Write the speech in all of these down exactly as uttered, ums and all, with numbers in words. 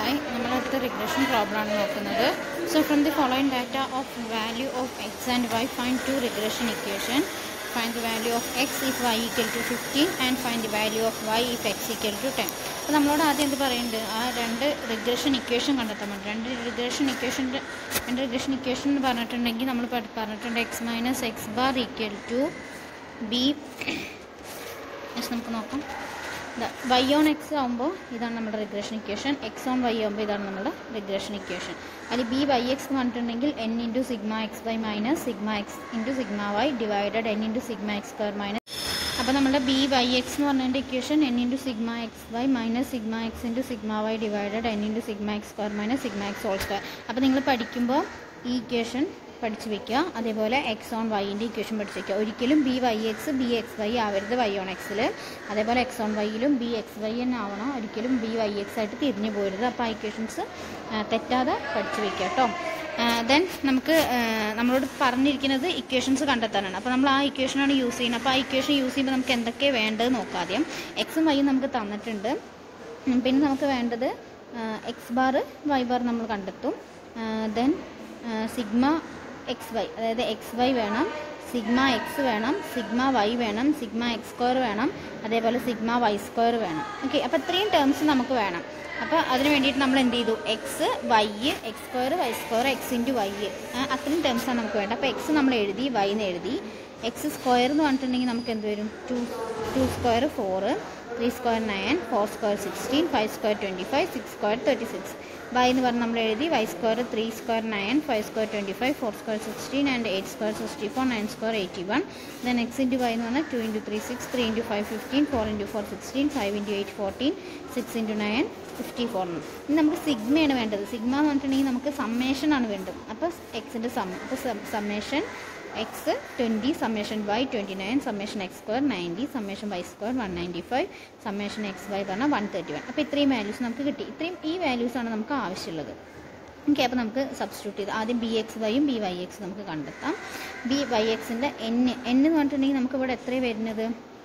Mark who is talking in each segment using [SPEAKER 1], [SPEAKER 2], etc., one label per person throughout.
[SPEAKER 1] Hi, we will regression problem. So from the following data of value of x and y, find two regression equation. Find the value of x if y equal to fifteen and find the value of y if x equal to ten. So we will two regression equation. Two regression equation two regression equation x minus x bar equal to b. The y on x ആവുമ്പോൾ ഇതാണ് നമ്മുടെ regression equation, x on y ആവുമ്പോൾ ഇതാണ് നമ്മുടെ regression equation. അതിൽ b by x എന്ന് പറഞ്ഞിട്ടുണ്ടെങ്കിൽ n into sigma xy minus sigma x into sigma y divided n into sigma x square minus. അപ്പോൾ നമ്മുടെ b by x എന്ന് പറഞ്ഞതിൻ്റെ equation n into sigma xy minus sigma x into sigma y divided n into sigma x square minus sigma x whole square. അപ്പോൾ നിങ്ങൾ പഠിക്കുമ്പോൾ ഈ equation പഠിച്ചു വെക്കുക. അതേപോലെ എക്സ് ഓൺ വൈൻ്റെ ഇക്വേഷൻ പഠിച്ചു വെക്കുക. ഒരിക്കലും b y x b x y ആവരുത് വൈ ഓൺ എക്സിൽ. അതേപോലെ എക്സ് ഓൺ വൈയിലും ബി എക്സ് വൈ തന്നെ ആവണം, ഒരിക്കലും ബി വൈ എക്സ് ആയിട്ട് തിരിഞ്ഞു പോരുത്. അപ്പോൾ ആ ഇക്വേഷൻസ് തെറ്റാതെ പഠിച്ചു വെക്കുക കേട്ടോ. ദെൻ നമുക്ക് നമ്മളോട് പറഞ്ഞിരിക്കുന്നത് ഇക്വേഷൻസ് കണ്ടെത്താനാണ്. അപ്പോൾ നമ്മൾ ആ ഇക്വേഷനാണ് യൂസ് ചെയ്യുന്നത്. അപ്പോൾ ആ ഇക്വേഷൻ യൂസ് ചെയ്യുമ്പോൾ നമുക്ക് എന്തൊക്കെ വേണ്ടത് നോക്കാം. ആദ്യം എക്സും വൈയും നമുക്ക് തന്നിട്ടുണ്ട്. പിന്നെ നമുക്ക് വേണ്ടത് എക്സ് ബാർ വൈ ബാർ നമ്മൾ കണ്ടെത്തും. ദെൻ സിഗ്മ എക്സ് വൈ, അതായത് എക്സ് വൈ വേണം, സിഗ്മ എക്സ് വേണം, സിഗ്മ വൈ വേണം, സിഗ്മ എക്സ് സ്ക്വയർ വേണം, അതേപോലെ സിഗ്മ വൈ സ്ക്വയർ വേണം. ഓക്കെ, അപ്പോൾ ഇത്രയും ടേംസ് നമുക്ക് വേണം. അപ്പോൾ അതിന് വേണ്ടിയിട്ട് നമ്മൾ എന്ത് ചെയ്തു, x y x square y square x into y, അത്രയും ടേംസാണ് നമുക്ക് വേണ്ടത്. അപ്പോൾ എക്സ് നമ്മൾ എഴുതി, വൈ എന്ന് എഴുതി. എക്സ് സ്ക്വയർ എന്ന് പറഞ്ഞിട്ടുണ്ടെങ്കിൽ നമുക്ക് എന്ത് വരും, two two square four, three square nine, four square sixteen, five square twenty five, six square thirty six. Y എന്ന് പറഞ്ഞ് നമ്മൾ എഴുതി, y square three square nine, five square twenty five, four square sixteen and eight square sixty four, nine square eighty one. Then x into y എന്ന് പറഞ്ഞാൽ two into three six, three into five fifteen, four into four sixteen, five into eight fourteen, six into nine fifty four. ഇനി നമുക്ക് സിഗ്മയാണ് വേണ്ടത്. Sigma എന്ന് പറഞ്ഞിട്ടുണ്ടെങ്കിൽ നമുക്ക് സമ്മേഷനാണ് വേണ്ടത്. അപ്പോൾ എക്സിൻ്റെ സം, അപ്പോൾ summation x twenty, summation y twenty nine, summation x square ninety, summation y square one ninety five, summation x y പറഞ്ഞാൽ വൺ തേർട്ടി വൺ. അപ്പോൾ ഇത്രയും വാല്യൂസ് നമുക്ക് കിട്ടി. ഇത്രയും ഈ വാല്യൂസാണ് നമുക്ക് ആവശ്യമുള്ളത്. ഓക്കെ, അപ്പോൾ നമുക്ക് സബ്സ്റ്റിറ്റ്യൂട്ട് ചെയ്ത് ആദ്യം ബി എക്സ് വൈയും ബി വൈ എക്സ് നമുക്ക് കണ്ടെത്താം. ബി വൈ എക്സിൻ്റെ എൻ എൻ എന്ന് പറഞ്ഞിട്ടുണ്ടെങ്കിൽ നമുക്ക് ഇവിടെ എത്രയാണ് വരുന്നത്,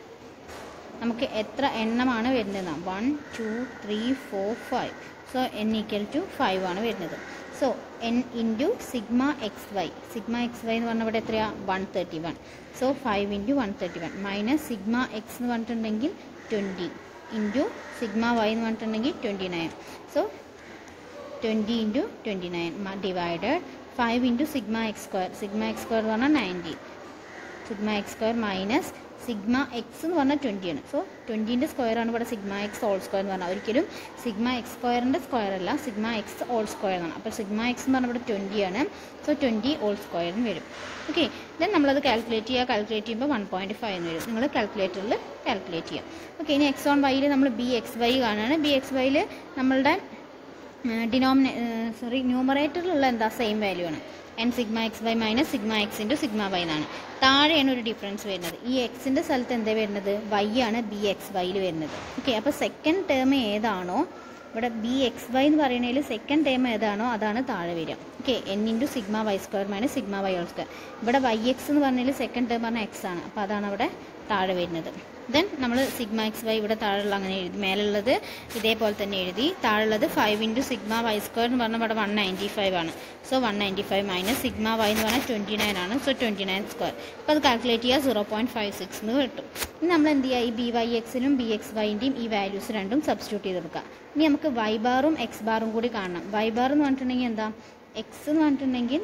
[SPEAKER 1] നമുക്ക് എത്ര എണ്ണമാണ് വരുന്നത്, one two three four five. So n equal to five ആണ് വരുന്നത്. So n into sigma x y, sigma x y എന്ന് പറഞ്ഞാൽ ഇവിടെ എത്രയാണ്, one thirty one. So five into one thirty one minus sigma x എന്ന് പറഞ്ഞിട്ടുണ്ടെങ്കിൽ twenty into sigma y എന്ന് പറഞ്ഞിട്ടുണ്ടെങ്കിൽ twenty nine. So twenty into twenty nine divided five into sigma x square, sigma x square എന്ന് പറഞ്ഞാൽ ninety, sigma x square minus sigma x എന്ന് പറഞ്ഞാൽ twenty ആണ്. So ട്വൻറ്റീൻ്റെ സ്ക്വയറാണ് ഇവിടെ സിഗ്മ എക്സ് ഹോൾ സ്ക്വയർ എന്ന് പറഞ്ഞാൽ. ഒരിക്കലും സിഗ്മ എക്സ് സ്ക്വയറിൻ്റെ സ്ക്വയർ അല്ല, സിഗ്മ എക്സ് ഹോൾ സ്ക്വയർ എന്നാണ്. അപ്പോൾ സിഗ്മ എക്സ് എന്ന് പറഞ്ഞാൽ ഇവിടെ ട്വൻറ്റി ആണ്. സോ ട്വൻറ്റി ഹോൾ സ്ക്വയറിന് വരും. ഓക്കെ, ദെൻ നമ്മളത് കാൽക്കുലേറ്റ് ചെയ്യുക. കാൽക്കുലേറ്റ് ചെയ്യുമ്പോൾ വൺ പോയിൻറ്റ് ഫൈവ് എന്ന് വരും. നിങ്ങൾ കാൽക്കുലേറ്ററിൽ കാൽക്കുലേറ്റ് ചെയ്യാം. ഓക്കെ, ഇനി എക്സ് ഓൺ വൈയിൽ നമ്മൾ ബി എക്സ് വൈ കാണുകയാണ്. ബി എക്സ് വൈയിൽ നമ്മളുടെ ഡിനോമിനേ സോറി ന്യൂമറേറ്ററിലുള്ള എന്താ സെയിം വാല്യൂ ആണ്, n sigma x y minus sigma x into sigma y എന്നാണ്. താഴെയാണ് ഒരു ഡിഫറൻസ് വരുന്നത്. ഈ എക്സിൻ്റെ സ്ഥലത്ത് എന്താ വരുന്നത്, വൈ ആണ് ബി എക്സ് വൈയിൽ വരുന്നത്. ഓക്കെ, അപ്പോൾ സെക്കൻഡ് ടേം ഏതാണോ ഇവിടെ ബി എക്സ് വൈ എന്ന് പറയുന്നതിൽ സെക്കൻഡ് ടേം ഏതാണോ അതാണ് താഴെ വരിക. Okay, n into sigma y square minus sigma y whole square. ഇവിടെ വൈ എക്സ് എന്ന് പറഞ്ഞതിൽ സെക്കൻഡ് ടേം പറഞ്ഞാൽ എക്സ് ആണ്. അപ്പോൾ അതാണ് അവിടെ താഴെ വരുന്നത്. ദെൻ നമ്മൾ സിഗ്മ എക്സ് വൈ ഇവിടെ താഴെയുള്ള അങ്ങനെ എഴുതി, മേലുള്ളത് ഇതേപോലെ തന്നെ എഴുതി. താഴെയുള്ളത് five into sigma y square എന്ന് പറഞ്ഞാൽ ഇവിടെ വൺ നയൻറ്റി ഫൈവ് ആണ്. So one ninety five minus sigma y എന്ന് പറഞ്ഞാൽ ട്വൻറ്റി നയൻ ആണ്. So twenty nine square. അപ്പോൾ അത് കാൽക്കുലേറ്റ് ചെയ്യുക, സീറോ പോയിൻറ്റ് ഫൈവ് സിക്സ് എന്ന് കിട്ടും. ഇനി നമ്മൾ എന്ത് ചെയ്യുക, ഈ ബി വൈ എക്സിലും ബി എക്സ് വൈൻ്റെയും ഈ വാല്യൂസ് രണ്ടും സബ്സ്റ്റിറ്റ്യൂട്ട് ചെയ്ത് കൊടുക്കുക. ഇനി നമുക്ക് വൈ ബാറും എക്സ് ബാറും കൂടി കാണണം. വൈ ബാർ എന്ന് പറഞ്ഞിട്ടുണ്ടെങ്കിൽ എന്താ, എക്സ് എന്ന് പറഞ്ഞിട്ടുണ്ടെങ്കിൽ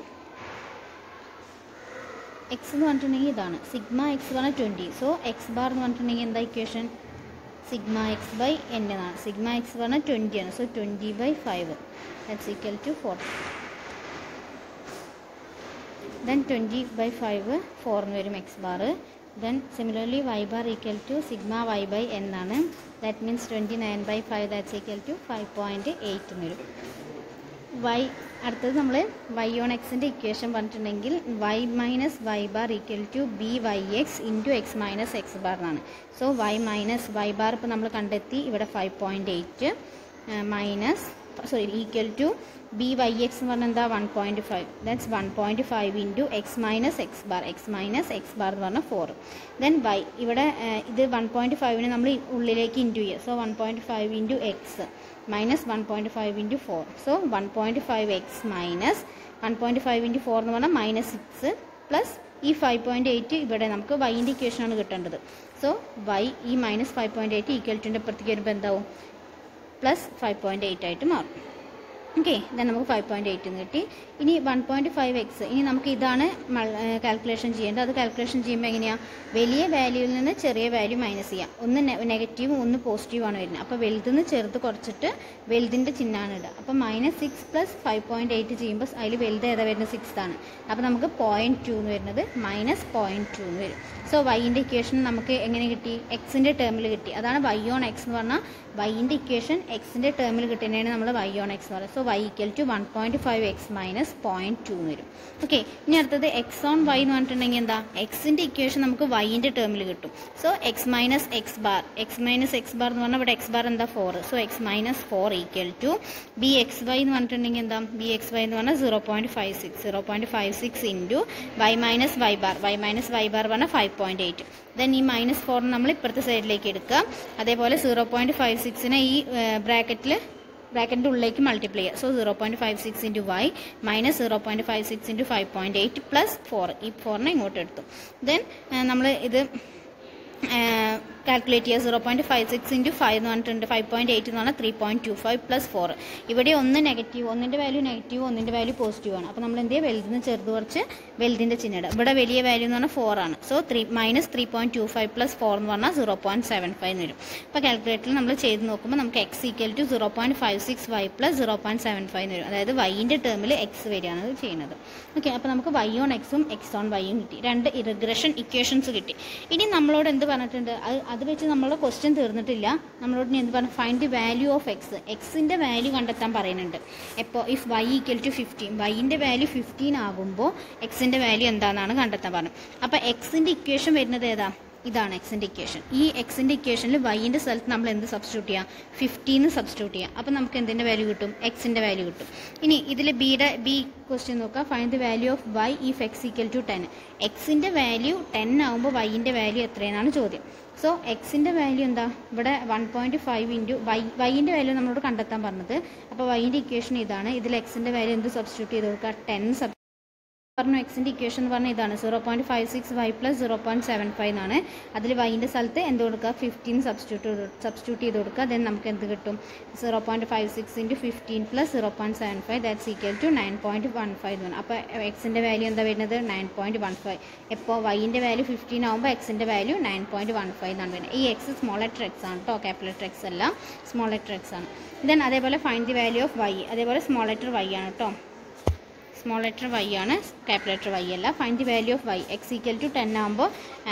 [SPEAKER 1] എക്സ് എന്ന് പറഞ്ഞിട്ടുണ്ടെങ്കിൽ ഇതാണ് സിഗ്മ എക്സ് പറഞ്ഞാൽ ട്വൻറ്റി. സോ എക്സ് ബാർ എന്ന് പറഞ്ഞിട്ടുണ്ടെങ്കിൽ എന്താ equation, sigma x by n എന്നാണ്. സിഗ്മ എക്സ് പറഞ്ഞാൽ ട്വൻറ്റി ആണ്. So twenty by five that's equal to four. Then twenty by five four എന്ന് വരും x bar. Then similarly y bar equal to sigma y by n ആണ്. That means twenty nine by five that's equal to five point eight എന്ന് വരും. Y അടുത്തത് നമ്മൾ Y on എക്സിൻ്റെ equation പറഞ്ഞിട്ടുണ്ടെങ്കിൽ y minus y bar equal to b y x into x minus x bar എന്നാണ്. So y minus y bar ഇപ്പോൾ നമ്മൾ കണ്ടെത്തി. ഇവിടെ five point eight minus sorry equal to b y x എന്ന് പറഞ്ഞാൽ എന്താ, one point five. That's one point five into x minus x bar, x minus x bar എന്ന് പറഞ്ഞാൽ four. Then Y ഇവിടെ ഇത് വൺ പോയിൻറ്റ് ഫൈവിന് നമ്മൾ ഉള്ളിലേക്ക് into ചെയ്യുക. So one point five into x minus one point five into four. So one point five x minus one point five into four എന്ന് പറഞ്ഞാൽ minus six plus ഈ five point eight ഇവിടെ നമുക്ക് വൈൻ്റെ ഇക്വേഷനാണ് കിട്ടേണ്ടത്. സോ വൈ ഈ minus five point eight equal ടുൻ്റെ അപ്പുറത്തേക്ക് വരുമ്പോൾ എന്താവും പ്ലസ് ഫൈവ് പോയിൻറ്റ് എയ്റ്റ് ആയിട്ട് മാറും. ഓക്കെ, ദെൻ നമുക്ക് ഫൈവ് പോയിൻറ്റ് എയ്റ്റ് എന്ന് കിട്ടി. ഇനി വൺ പോയിൻറ്റ് ഫൈവ് എക്സ് ഇനി നമുക്ക് ഇതാണ് കാൽക്കുലേഷൻ ചെയ്യേണ്ടത്. അത് കാൽക്കുലേഷൻ ചെയ്യുമ്പോൾ എങ്ങനെയാണ്, വലിയ വാല്യൂവിൽ നിന്ന് ചെറിയ വാല്യൂ മൈനസ് ചെയ്യാം. ഒന്ന് നെഗറ്റീവും ഒന്ന് പോസിറ്റീവാണ് വരുന്നത്. അപ്പോൾ വലുതിന്ന് ചെറുത് കുറച്ചിട്ട് വലുതിൻ്റെ ചിഹ്നമാണ് ഇടുക. അപ്പോൾ minus six plus five point eight ചെയ്യുമ്പോൾ അതിൽ വലുത് ഏതാ വരുന്നത്, സിക്സ് ആണ്. അപ്പോൾ നമുക്ക് പോയിൻറ്റ് ടു എന്ന് വരുന്നത് മൈനസ് പോയിൻറ്റ് ടു എന്ന് വരും. സോ വൈൻ്റെ ഇക്വേഷൻ നമുക്ക് എങ്ങനെ കിട്ടി, എക്സിൻ്റെ ടേമിൽ കിട്ടി. അതാണ് വൈ ഓൺ എക്സ് എന്ന് പറഞ്ഞാൽ വൈൻ്റെ ഇക്വേഷൻ എക്സിൻ്റെ ടേമിൽ കിട്ടുന്നതിനാണ് നമ്മൾ വൈ ഓൺ എക്സ് എന്ന് പറയുന്നത്. So y equal to one point five x minus point two എന്ന് വരും. ഓക്കെ, ഇനി അടുത്തത് എക്സ് ഓൺ വൈ എന്ന് പറഞ്ഞിട്ടുണ്ടെങ്കിൽ എന്താ, എക്സിൻ്റെ ഇക്വേഷൻ നമുക്ക് വൈൻ്റെ ടേമിൽ കിട്ടും. So x minus x bar x minus x bar എന്ന് പറഞ്ഞാൽ ഇവിടെ എക്സ് ബാർ എന്താ four. So x minus four equal to b x y എന്ന് പറഞ്ഞിട്ടുണ്ടെങ്കിൽ എന്താ, ബി എക്സ് വൈ എന്ന് പറഞ്ഞാൽ zero point five six zero point five six into y minus y bar y minus y bar പറഞ്ഞാൽ five point eight. Then ഈ minus four നമ്മൾ ഇപ്പുറത്തെ സൈഡിലേക്ക് എടുക്കുക. അതേപോലെ സീറോ പോയിൻറ്റ് ഫൈവ് സിക്സിനെ ഈ ബ്രാക്കറ്റിൽ ബ്രാക്കറ്റിൻ്റെ ഉള്ളിലേക്ക് മൾട്ടിപ്ലൈ ചെയ്യുക. So zero point five six into y minus zero point five six into five point eight plus four. ഈ ഫോറിനെ ഇങ്ങോട്ട് എടുത്തു. ദെൻ നമ്മൾ ഇത് കാൽക്കുലേറ്റ് ചെയ്യുക. Zero point five six into five എന്ന് പറഞ്ഞിട്ടുണ്ട് ഫൈവ് പോയിൻറ്റ് എയ്റ്റ് എന്ന് പറഞ്ഞാൽ three point two five plus four. ഇവിടെ ഒന്ന് നെഗറ്റീവ്, ഒന്നിൻ്റെ വാല്യൂ നെഗറ്റീവ് ഒന്നിൻ്റെ വാല്യൂ പോസിറ്റീവ് ആണ്. അപ്പോൾ നമ്മൾ എന്ത് ചെയ്യുക, വലുതിന് ചെറുത് കുറച്ച് വലുതിൻ്റെ ചിഹ്നം. ഇവിടെ വലിയ വാല്യൂ എന്ന് പറഞ്ഞാൽ ഫോർ ആണ്. So three minus three point two five plus four എന്ന് പറഞ്ഞാൽ സീറോ പോയിൻറ്റ് സെവൻ ഫൈവ് എന്ന് വരും. അപ്പോൾ കാൽക്കുലേറ്ററിൽ നമ്മൾ ചെയ്ത് നോക്കുമ്പോൾ നമുക്ക് x equal to zero point five six y plus zero point seven five എന്ന് വരും. അതായത് വൈൻ്റെ ടേമിൽ എക്സ് വരികയാണ് ഇത് ചെയ്യുന്നത്. ഓക്കെ, അപ്പോൾ നമുക്ക് വൈ ഓൺ എക്സും എക്സ് ഓൺ വൈയും കിട്ടി. രണ്ട് റിഗ്രഷൻ ഇക്വേഷൻസ് കിട്ടി. ഇനി നമ്മളോട് എന്ത് പറഞ്ഞിട്ടുണ്ട്, അത് അത് വെച്ച് നമ്മൾ ക്വസ്റ്റ്യൻ തീർന്നിട്ടില്ല. നമ്മളോട് ഇനി എന്ത് പറഞ്ഞു, find the value of x. എക്സിൻ്റെ വാല്യൂ കണ്ടെത്താൻ പറയുന്നുണ്ട്. എപ്പോൾ if y equal to fifteen വൈൻ്റെ വാല്യൂ ഫിഫ്റ്റീൻ ആകുമ്പോൾ എക്സിൻ്റെ വാല്യൂ എന്താണെന്നാണ് കണ്ടെത്താൻ പറഞ്ഞത്. അപ്പോൾ എക്സിൻ്റെ ഇക്വേഷൻ വരുന്നത് ഏതാ, ഇതാണ് എക്സിൻ്റെ ഇക്വേഷൻ. ഈ എക്സിൻ്റെ ഇക്വേഷനിൽ വൈൻ്റെ സ്ഥലത്ത് നമ്മൾ എന്ത് സബ്സ്റ്റിറ്റ്യൂട്ട് ചെയ്യാം, ഫിഫ്റ്റീന്ന് സബ്സ്റ്റിറ്റ്യൂട്ട് ചെയ്യാം. അപ്പോൾ നമുക്ക് എന്തിൻ്റെ വാല്യൂ കിട്ടും, എക്സിൻ്റെ വാല്യൂ കിട്ടും. ഇനി ഇതിൽ ബിയുടെ ബി ക്വസ്റ്റ്യൻ നോക്കാം. Find the value of y if x equal to ten. എക്സിൻ്റെ വാല്യൂ ടെൻ ആകുമ്പോൾ വൈൻ്റെ വാല്യൂ എത്രയെന്നാണ് ചോദ്യം. സോ എക്സിൻ്റെ വാല്യൂ എന്താ, ഇവിടെ one point five into y വൈൻ്റെ വാല്യൂ നമ്മളോട് കണ്ടെത്താൻ പറഞ്ഞത്. അപ്പോൾ വൈൻ്റെ ഇക്വേഷൻ ഇതാണ്. ഇതിൽ എക്സിൻ്റെ വാല്യൂ എന്ത് സബ്സ്റ്റിറ്റ്യൂട്ട് ചെയ്ത് കൊടുക്കുക, ടെൻ സബ് പറഞ്ഞു. എക്സിൻ്റെ ഇക്വേഷൻ എന്ന് പറഞ്ഞാൽ ഇതാണ്, zero point five six y plus zero point seven five എന്നാണ്. അതിൽ വൈൻ്റെ സ്ഥലത്ത് എന്ത് കൊടുക്കുക, ഫിഫ്റ്റീൻ സബ്സ്റ്റിറ്റ്യൂട്ട് സബ്സ്റ്റിറ്റ്യൂട്ട് ചെയ്ത് കൊടുക്കുക. ദെൻ നമുക്ക് എന്ത് കിട്ടും, zero point five six into fifteen plus zero point seven five that's equal to nine point one five എന്ന് പറഞ്ഞു. അപ്പോൾ എക്സിൻ്റെ വാല്യൂ എന്താ വരുന്നത്, നയൻ പോയിൻറ്റ് വൺ ഫൈവ്. എപ്പോൾ വൈൻ്റെ വാല്യൂ ഫിഫ്റ്റീൻ ആകുമ്പോൾ എക്സിൻ്റെ value nine point one five എന്നാണ് വരുന്നത്. ഈ എക്സ് സ്മോൾ ലെറ്റർ എക്സ് ആണ് കേട്ടോ, ക്യാപിറ്റൽ ലെറ്റർ എക്സ് അല്ല, സ്മോൾ ലെറ്റർ എക്സ് ആണ്. ദെൻ അതേപോലെ find the value of y, അതേപോലെ സ്മോൾ ലെറ്റർ വൈ ആണ് കേട്ടോ, സ്മോൾ ലെറ്റർ വൈ ആണ്, ക്യാപിറ്റൽ ലെറ്റർ വൈ അല്ല. Find the value of y. X equal to ten ആകുമ്പോൾ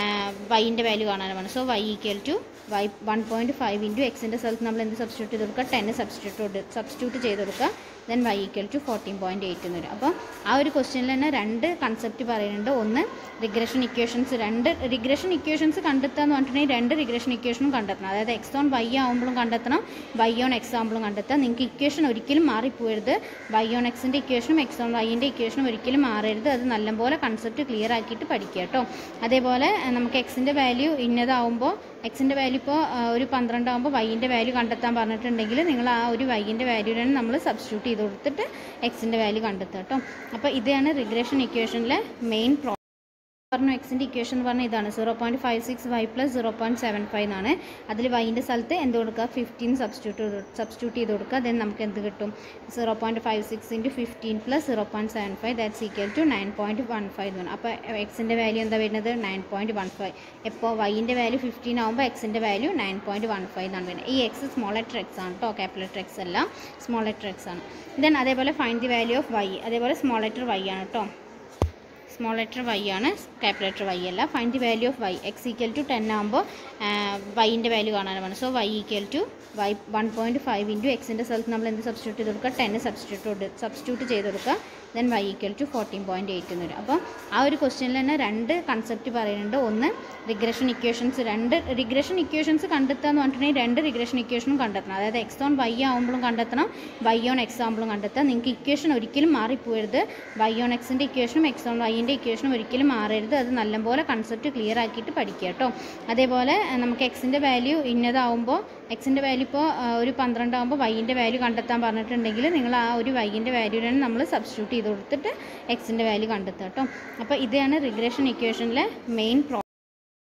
[SPEAKER 1] വൈൻ്റെ വാല്യൂ കാണാനാണ്. So y equal to y one point five into എക്സിൻ്റെ സ്ഥലത്ത് നമ്മൾ എന്ത് സബ്സ്റ്റിറ്റ്യൂട്ട് ചെയ്ത് കൊടുക്കുക, ടെൻ സബ്സ്റ്റിറ്റ്യൂട്ട് സബ്സ്റ്റിറ്റ്യൂട്ട് ചെയ്ത് കൊടുക്കുക. Then y equal to fourteen point eight എന്ന് വരും. അപ്പോൾ ആ ഒരു ക്വസ്റ്റ്യനിൽ തന്നെ രണ്ട് കൺസെപ്റ്റ് പറയുന്നുണ്ട്. ഒന്ന് റിഗ്രഷൻ ഇക്വേഷൻസ്, രണ്ട് റിഗ്രഷൻ ഇക്വേഷൻസ് കണ്ടെത്തുക എന്ന് പറഞ്ഞിട്ടുണ്ടെങ്കിൽ രണ്ട് റിഗ്രഷൻ ഇക്വേഷനും കണ്ടെത്തണം. അതായത് എക്സ് ഓൺ വൈ ആകുമ്പോഴും കണ്ടെത്തണം, വൈ ഓൺ എക്സ് ആകുമ്പോഴും കണ്ടെത്താം. നിങ്ങൾക്ക് ഇക്വേഷൻ ഒരിക്കലും മാറിപ്പോരുത്. വൈ ഓൺ എക്സിൻ്റെ ഇക്വേഷനും എക്സ് ഓൺ വൈൻ്റെ ഇക്വേഷനും ഒരിക്കലും മാറരുത്. അത് നല്ലപോലെ കൺസെപ്റ്റ് ക്ലിയർ ആക്കിയിട്ട് പഠിക്കുക കേട്ടോ. അതേപോലെ നമുക്ക് എക്സിൻ്റെ വാല്യൂ ഇന്നതാവുമ്പോൾ എക്സിൻ്റെ വാല്യൂ ഇപ്പോൾ ഒരു പന്ത്രണ്ട് ആകുമ്പോൾ വൈൻ്റെ വാല്യൂ കണ്ടെത്താൻ പറഞ്ഞിട്ടുണ്ടെങ്കിൽ നിങ്ങൾ ആ ഒരു വൈൻ്റെ വാല്യൂവിനാണ് നമ്മൾ സബ്സ്റ്റിറ്റ്യൂട്ട് ചെയ്ത് കൊടുത്തിട്ട് എക്സിൻ്റെ വാല്യൂ കണ്ടെത്തുക കേട്ടോ. അപ്പോൾ ഇതാണ് റിഗ്രഷൻ ഇക്വേഷനിലെ മെയിൻ പ്രോ പറഞ്ഞു. എക്സിൻ്റെ ഇക്വേഷൻ എന്ന് പറഞ്ഞാൽ ഇതാണ്, zero point five six y plus zero point seven five എന്നാണ്. അതിൽ വൈൻ്റെ സ്ഥലത്ത് എന്ത് കൊടുക്കുക, ഫിഫ്റ്റീൻ സബ്സ്റ്റിറ്റ്യൂട്ട് സബ്സ്റ്റിറ്റ്യൂട്ട് ചെയ്ത് കൊടുക്കുക. ദെൻ നമുക്ക് എന്ത് കിട്ടും, zero point five six into fifteen plus zero point seven five that's equal to nine point one five എന്ന്. അപ്പോൾ എക്സിൻ്റെ വാല്യൂ എന്താ വരുന്നത്, നയൻ പോയിൻറ്റ് വൺ ഫൈവ്. എപ്പോൾ വൈൻ്റെ വാല്യൂ ഫിഫ്റ്റീൻ ആകുമ്പോൾ എക്സിൻ്റെ value nine point one five എന്നാണ് വരുന്നത്. ഈ എക്സ് സ്മോൾ ലെറ്റർ എക്സ് ആണ് കേട്ടോ, ക്യാപിറ്റൽ ലെറ്റർ എക്സ് അല്ല, സ്മോൾ ലെറ്റർ എക്സ് ആണ്. ദെൻ അതേപോലെ find the value of y, അതേപോലെ സ്മോൾ ലെറ്റർ വൈ ആണ് കേട്ടോ, സ്മോൾ ലെറ്റർ വൈ ആണ്, ക്യാപിറ്റൽ ലെറ്റർ വൈ അല്ല. Find the value of y. X equal to ten ആകുമ്പോൾ വൈൻ്റെ വാല്യൂ കാണാനാണ്. So y equal to y one point five into എക്സിൻ്റെ സ്ഥലത്ത് നമ്മൾ എന്ത് സബ്സ്റ്റിറ്റ്യൂട്ട് ചെയ്ത് കൊടുക്കുക, ടെൻ സബ്സ്റ്റിറ്റ്യൂട്ട് സബ്സ്റ്റിറ്റ്യൂട്ട് ചെയ്ത് കൊടുക്കുക. Then y equal to fourteen point eight എന്ന് വരും. അപ്പോൾ ആ ഒരു ക്വസ്റ്റ്യനിൽ തന്നെ രണ്ട് കൺസെപ്റ്റ് പറയുന്നുണ്ട്. ഒന്ന് റിഗ്രഷൻ ഇക്വേഷൻസ്, രണ്ട് റിഗ്രഷൻ ഇക്വേഷൻസ് കണ്ടെത്തുക എന്ന് പറഞ്ഞിട്ടുണ്ടെങ്കിൽ രണ്ട് റിഗ്രഷൻ ഇക്വേഷനും കണ്ടെത്തണം. അതായത് എക്സ് ഓൺ വൈ ആകുമ്പോഴും കണ്ടെത്തണം, വൈ ഓൺ എക്സ് ആകുമ്പോഴും കണ്ടെത്തുക. നിങ്ങൾക്ക് ഇക്വേഷൻ ഒരിക്കലും മാറിപ്പോരുത്. വൈ ഓൺ എക്സിൻ്റെ ഇക്വേഷനും എക്സ് ഓൺ വൈൻ്റെ റിഗ്രഷൻ്റെ ഇക്വേഷൻ ഒരിക്കലും മാറരുത്. അത് നല്ലപോലെ കൺസെപ്റ്റ് ക്ലിയർ ആക്കിയിട്ട് പഠിക്കുക കേട്ടോ. അതേപോലെ നമുക്ക് എക്സിൻ്റെ വാല്യൂ ഇന്നതാവുമ്പോൾ എക്സിൻ്റെ വാല്യൂ ഇപ്പോൾ ഒരു പന്ത്രണ്ടാകുമ്പോൾ വൈൻ്റെ വാല്യൂ കണ്ടെത്താൻ പറഞ്ഞിട്ടുണ്ടെങ്കിൽ നിങ്ങൾ ആ ഒരു വൈൻ്റെ വാല്യൂവിനാണ് നമ്മൾ സബ്സ്റ്റിറ്റ്യൂട്ട് ചെയ്ത് കൊടുത്തിട്ട് എക്സിൻ്റെ വാല്യൂ കണ്ടെത്തുക കേട്ടോ. അപ്പോൾ ഇതാണ് റിഗ്രഷൻ ഇക്വേഷനിലെ മെയിൻ പ്രോബ്ലം.